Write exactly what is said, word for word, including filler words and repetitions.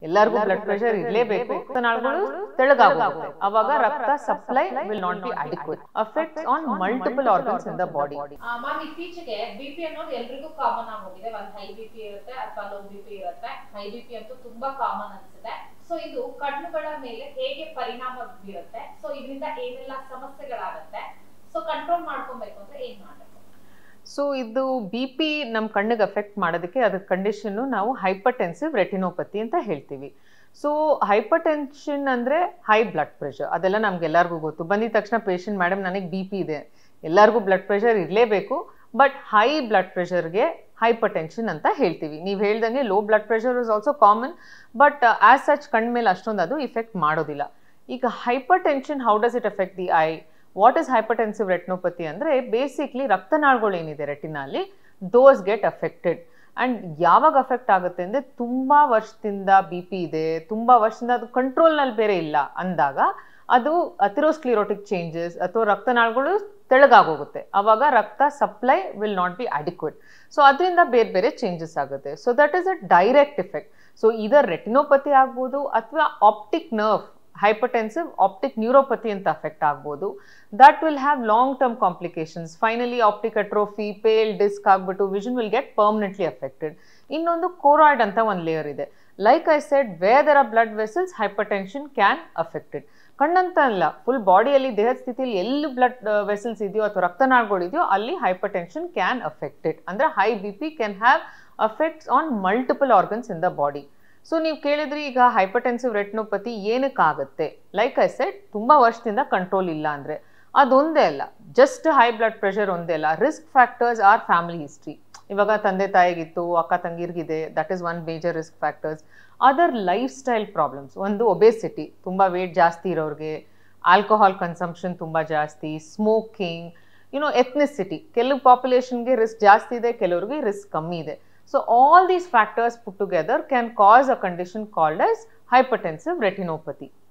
ಎಲ್ಲರಿಗೂ blood pressure ಇರಲೇಬೇಕು, ರಕ್ತನಾಳಗಳು ತೆಳಗಾಗುತ್ತೆ, ಅವಾಗ ರಕ್ತ supply will not be adequate, affects on multiple organs in the body. Ma'am ಇತ್ತೀಚೆಗೆ ಬಿಪಿ ಅನ್ನೋದು ಎಲ್ರಿಗೂ ಕಾಮನ್ ಆಗೋಗಿದೆ. ಒಂದು ಹೈ ಬಿಪಿ ಇರುತ್ತೆ ಅಥವಾ ಲೋ ಬಿಪಿ ಇರುತ್ತೆ. ಹೈ ಬಿಪಿ ಅಂತೂ ತುಂಬಾ ಕಾಮನ್ ಅನ್ಸುತ್ತೆ. ಸೊ ಇದು ಕಣ್ಣುಗಳ ಮೇಲೆ ಹೇಗೆ ಪರಿಣಾಮ ಬೀರುತ್ತೆ, ಸೊ ಇದರಿಂದ ಏನೆಲ್ಲ ಸಮಸ್ಯೆಗಳಾಗುತ್ತೆ, ಸೊ ಕಂಟ್ರೋಲ್ ಮಾಡ್ಕೊಬೇಕು ಅಂದ್ರೆ ಏನ್ ಮಾಡಬೇಕು? ಸೊ ಇದು ಬಿ ಪಿ ನಮ್ಮ ಕಣ್ಣಿಗೆ ಅಫೆಕ್ಟ್ ಮಾಡೋದಕ್ಕೆ ಅದರ ಕಂಡೀಷನ್ನು ನಾವು ಹೈಪರ್ಟೆನ್ಸಿವ್ ರೆಟಿನೋಪತಿ ಅಂತ ಹೇಳ್ತೀವಿ. ಸೊ ಹೈಪರ್ ಟೆನ್ಷನ್ ಅಂದರೆ ಹೈ ಬ್ಲಡ್ ಪ್ರೆಷರ್, ಅದೆಲ್ಲ ನಮ್ಗೆಲ್ಲರಿಗೂ ಗೊತ್ತು. ಬಂದಿದ ತಕ್ಷಣ ಪೇಷಂಟ್ ಮೇಡಮ್ ನನಗೆ ಬಿ ಪಿ ಇದೆ, ಎಲ್ಲರಿಗೂ ಬ್ಲಡ್ ಪ್ರೆಷರ್ ಇರಲೇಬೇಕು, ಬಟ್ ಹೈ ಬ್ಲಡ್ ಪ್ರೆಷರ್ಗೆ ಹೈಪರ್ ಟೆನ್ಷನ್ ಅಂತ ಹೇಳ್ತೀವಿ. ನೀವು ಹೇಳ್ದಂಗೆ low blood pressure is also common, but as such ಕಣ್ಣ ಮೇಲೆ ಅಷ್ಟೊಂದು ಅದು ಇಫೆಕ್ಟ್ ಮಾಡೋದಿಲ್ಲ. ಈಗ hypertension how does it affect the eye? What is hypertensive retinopathy ಅಂದರೆ ಬೇಸಿಕ್ಲಿ ರಕ್ತನಾಳಗಳು ಏನಿದೆ ರೆಟಿನಲ್ಲಿ, ದೋಸ್ ಗೆಟ್ ಅಫೆಕ್ಟೆಡ್. ಆ್ಯಂಡ್ ಯಾವಾಗ ಅಫೆಕ್ಟ್ ಆಗುತ್ತೆ ಅಂದರೆ ತುಂಬ ವರ್ಷದಿಂದ ಬಿ ಪಿ ಇದೆ, ತುಂಬ ವರ್ಷದಿಂದ ಅದು ಕಂಟ್ರೋಲ್ನಲ್ಲಿ ಬೇರೆ ಇಲ್ಲ ಅಂದಾಗ ಅದು ಅಥೆರೋಸ್ಕ್ಲಿರೋಟಿಕ್ ಚೇಂಜಸ್ ಅಥವಾ ರಕ್ತನಾಳಗಳು ತೆಳಗಾಗೋಗುತ್ತೆ, ಆವಾಗ ರಕ್ತ supply will not be adequate. So ಅದರಿಂದ ಬೇರೆ ಬೇರೆ ಚೇಂಜಸ್ ಆಗುತ್ತೆ. So that is a direct effect. So ಇದರ ರೆಟಿನೋಪತಿ ಆಗ್ಬೋದು ಅಥವಾ optic nerve hypertensive optic neuropathy ಅಂತ ಅಫೆಕ್ಟ್ ಆಗ್ಬೋದು. That will have long term complications. Finally optic atrophy, pale disc ಆಗ್ಬಿಟ್ಟು vision will get permanently affected. ಇನ್ನೊಂದು choroid ಅಂತ ಒಂದು layer ಇದೆ. Like I said, where there are blood vessels hypertension can affected. ಕಣ್ಣಂತ ಅಲ್ಲ, full ಬಾಡಿಯಲ್ಲಿ ದೇಹದ ಸ್ಥಿತಿಯಲ್ಲಿ ಎಲ್ಲಿ ಬ್ಲಡ್ ವೆಸಲ್ಸ್ ಇದೆಯೋ ಅಥವಾ ರಕ್ತನಾಳಗಳು ಇದೆಯೋ ಅಲ್ಲಿ ಹೈಪರ್ ಟೆನ್ಷನ್ ಕ್ಯಾನ್ ಅಫೆಕ್ಟೆಡ್. ಅಂದರೆ high B P can have affects on multiple organs in the body. So ನೀವು ಕೇಳಿದ್ರಿ ಈಗ ಹೈಪರ್ಟೆನ್ಸಿವ್ ರೆಟಿನೋಪತಿ ಏನಕ್ಕಾಗುತ್ತೆ? ಲೈಕ್ ಐ ಸೆಡ್, ತುಂಬ ವರ್ಷದಿಂದ ಕಂಟ್ರೋಲ್ ಇಲ್ಲ ಅಂದರೆ ಅದೊಂದೇ ಅಲ್ಲ, ಜಸ್ಟ್ ಹೈ ಬ್ಲಡ್ ಪ್ರೆಷರ್ ಒಂದೇ ಅಲ್ಲ. Risk factors are family history. ಇವಾಗ ತಂದೆ ತಾಯಿಗಿತ್ತು, ಅಕ್ಕ ತಂಗಿರ್ಗಿದೆ, that is one major risk factors. Other lifestyle problems, ಒಂದು ಒಬೇಸಿಟಿ, ತುಂಬ ವೇಟ್ ಜಾಸ್ತಿ ಇರೋರಿಗೆ, ಆಲ್ಕೋಹಾಲ್ ಕನ್ಸಂಪ್ಷನ್ ತುಂಬ ಜಾಸ್ತಿ, ಸ್ಮೋಕಿಂಗ್, ಯುನೋ ಎಥ್ನಿಸಿಟಿ, ಕೆಲವು ಪಾಪ್ಯುಲೇಷನ್ಗೆ ರಿಸ್ಕ್ ಜಾಸ್ತಿ ಇದೆ, ಕೆಲವ್ರಿಗೆ ರಿಸ್ಕ್ ಕಮ್ಮಿ ಇದೆ. So all these factors put together can cause a condition called as hypertensive retinopathy.